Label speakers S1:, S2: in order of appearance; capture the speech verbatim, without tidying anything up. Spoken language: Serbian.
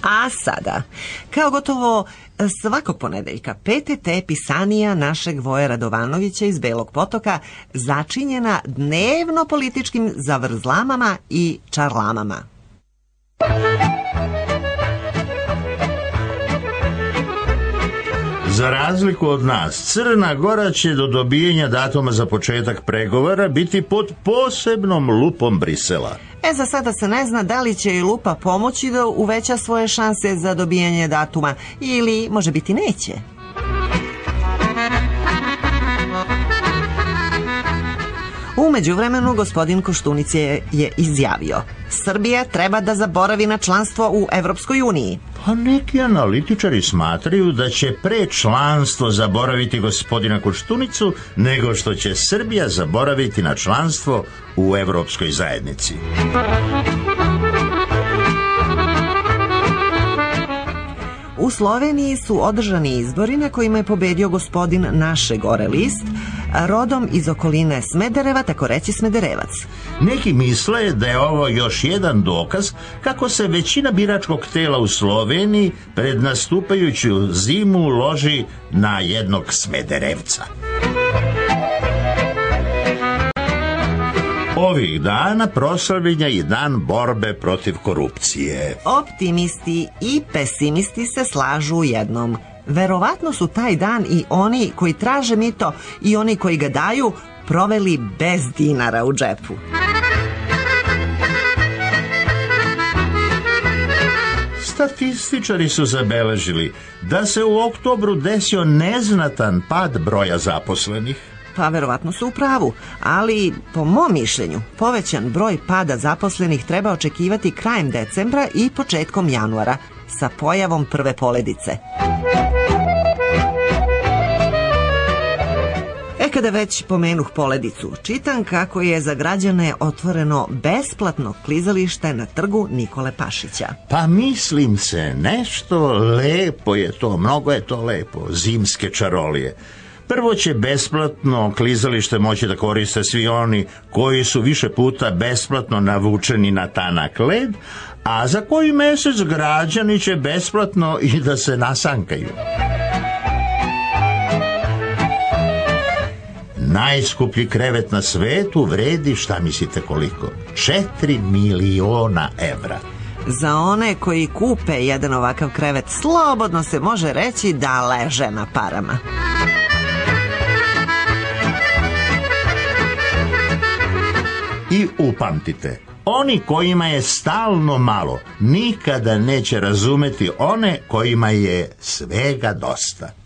S1: A sada, kao gotovo svakog ponedeljka, P T T pisanija našeg Voje Radovanovića iz Belog Potoka začinjena dnevno političkim zavrzlamama i čarlamama.
S2: Za razliku od nas, Crna Gora će do dobijenja datuma za početak pregovora biti pod posebnom lupom Brisela.
S1: E, za sada se ne zna da li će i lupa pomoći da uveća svoje šanse za dobijanje datuma ili može biti neće. U međuvremenu gospodin Koštunica je, je izjavio: Srbija treba da zaboravi na članstvo u Evropskoj uniji.
S2: Pa neki analitičari smatraju da će pre članstvo zaboraviti gospodina Koštunicu nego što će Srbija zaboraviti na članstvo u Evropskoj zajednici.
S1: U Sloveniji su održani izbori na kojima je pobedio gospodin Naše Gore List, rodom iz okoline Smedereva, tako reći Smederevac.
S2: Neki misle da je ovo još jedan dokaz kako se većina biračkog tela u Sloveniji pred nastupajuću zimu loži na jednog Smederevca. Ovih dana proslavljen je i dan borbe protiv korupcije.
S1: Optimisti i pesimisti se slažu u jednom. Verovatno su taj dan i oni koji traže mito i oni koji ga daju proveli bez dinara u džepu.
S2: Statističari su zabeležili da se u oktobru desio neznatan pad broja zaposlenih.
S1: Pa verovatno su u pravu, ali po mom mišljenju povećan broj pada zaposlenih treba očekivati krajem decembra i početkom januara sa pojavom prve poledice. E, kada već pomenuh poledicu, čitam kako je za građane otvoreno besplatno klizalište na trgu Nikole Pašića.
S2: Pa mislim se, nešto lepo je to, mnogo je to lepo, zimske čarolije. Prvo će besplatno klizalište moći da koriste svi oni koji su više puta besplatno navučeni na tanak led, a za koji mesec građani će besplatno i da se nasankaju. Najskuplji krevet na svetu vredi, šta mislite koliko? Četiri miliona evra.
S1: Za one koji kupe jedan ovakav krevet, slobodno se može reći da leže na parama.
S2: I upamtite, oni kojima je stalno malo nikada neće razumeti one kojima je svega dosta.